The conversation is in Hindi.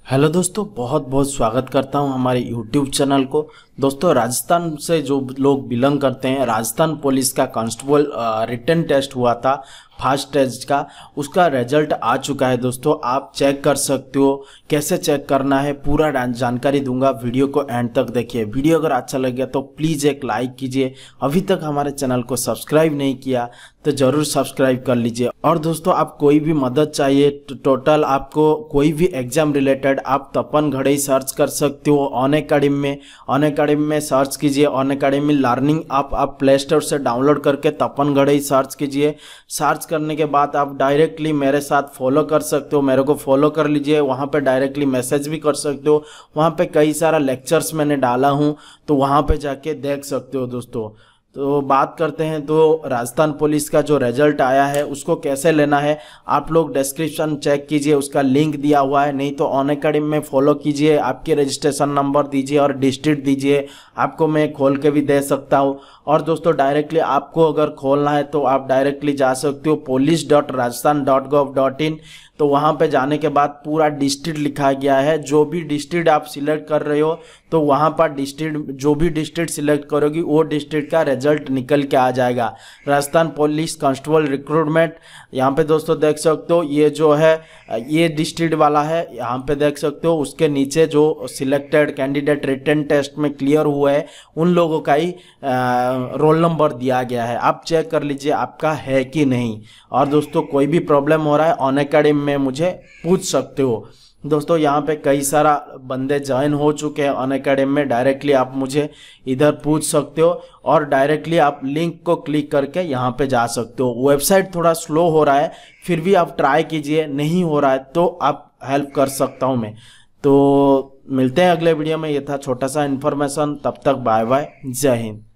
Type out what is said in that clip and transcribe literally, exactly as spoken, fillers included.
हेलो दोस्तों, बहुत बहुत स्वागत करता हूं हमारे यूट्यूब चैनल को। दोस्तों, राजस्थान से जो लोग बिलोंग करते हैं, राजस्थान पुलिस का कांस्टेबल रिटन टेस्ट हुआ था फास्ट टेस्ट का, उसका रिजल्ट आ चुका है। दोस्तों, आप चेक कर सकते हो। कैसे चेक करना है पूरा जानकारी दूंगा, वीडियो को एंड तक देखिए। वीडियो अगर अच्छा लग गया तो प्लीज़ एक लाइक कीजिए। अभी तक हमारे चैनल को सब्सक्राइब नहीं किया तो जरूर सब्सक्राइब कर लीजिए। और दोस्तों, आप कोई भी मदद चाहिए, टोटल आपको कोई भी एग्जाम रिलेटेड, आप तपन घड़ई सर्च कर सकते हो अनअकैडमी में। अनअकैडमी में सर्च कीजिए, अनअकैडमी लर्निंग आप आप प्ले स्टोर से डाउनलोड करके तपन घड़ई सर्च कीजिए। सर्च करने के बाद आप डायरेक्टली मेरे साथ फॉलो कर सकते हो, मेरे को फॉलो कर लीजिए। वहाँ पे डायरेक्टली मैसेज भी कर सकते हो। वहाँ पे कई सारा लेक्चर्स मैंने डाला हूँ, तो वहाँ पे जाके देख सकते हो। दोस्तों, तो बात करते हैं तो राजस्थान पुलिस का जो रिजल्ट आया है उसको कैसे लेना है, आप लोग डिस्क्रिप्शन चेक कीजिए, उसका लिंक दिया हुआ है। नहीं तो अनअकैडमी में फॉलो कीजिए, आपके रजिस्ट्रेशन नंबर दीजिए और डिस्ट्रिक्ट दीजिए, आपको मैं खोल के भी दे सकता हूँ। और दोस्तों, डायरेक्टली आपको अगर खोलना है तो आप डायरेक्टली जा सकते हो police dot Rajasthan dot gov dot in. तो वहाँ पे जाने के बाद पूरा डिस्ट्रिक्ट लिखा गया है। जो भी डिस्ट्रिक्ट आप सिलेक्ट कर रहे हो तो वहाँ पर डिस्ट्रिक्ट, जो भी डिस्ट्रिक्ट सिलेक्ट करोगी वो डिस्ट्रिक्ट का रिजल्ट निकल के आ जाएगा। राजस्थान पुलिस कांस्टेबल रिक्रूटमेंट, यहाँ पे दोस्तों देख सकते हो, ये जो है ये डिस्ट्रिक्ट वाला है, यहाँ पे देख सकते हो। उसके नीचे जो सिलेक्टेड कैंडिडेट रिटन टेस्ट में क्लियर हुआ है उन लोगों का ही रोल नंबर दिया गया है। आप चेक कर लीजिए आपका है कि नहीं। और दोस्तों, कोई भी प्रॉब्लम हो रहा है अनअकैडमी में मुझे पूछ सकते हो। दोस्तों, यहाँ पे कई सारा बंदे ज्वाइन हो चुके हैं अनअकैडमी में, डायरेक्टली आप मुझे इधर पूछ सकते हो और डायरेक्टली आप लिंक को क्लिक करके यहाँ पे जा सकते हो। वेबसाइट थोड़ा स्लो हो रहा है, फिर भी आप ट्राई कीजिए। नहीं हो रहा है तो आप हेल्प कर सकता हूँ मैं। तो मिलते हैं अगले वीडियो में। ये था छोटा सा इन्फॉर्मेशन। तब तक बाय बाय, जय हिंद।